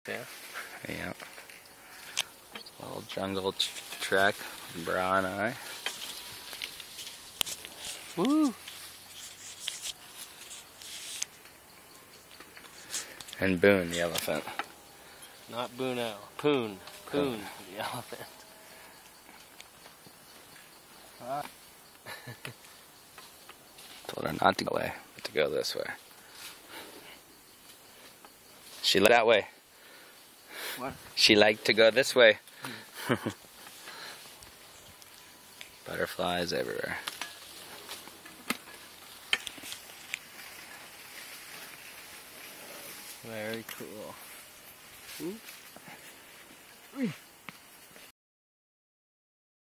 Yeah. Yeah. Little jungle trek, Bra and I. Woo! And Boone, the elephant. Not Boone Owl. Poon. Poon, the elephant. Told her not to go away, but to go this way. She liked that way. What? She liked to go this way. Butterflies everywhere. Very cool. Ooh.